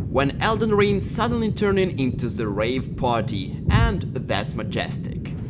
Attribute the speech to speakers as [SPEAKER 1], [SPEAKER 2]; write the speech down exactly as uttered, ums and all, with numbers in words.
[SPEAKER 1] when Elden Ring suddenly turning into the rave party, and that's majestic.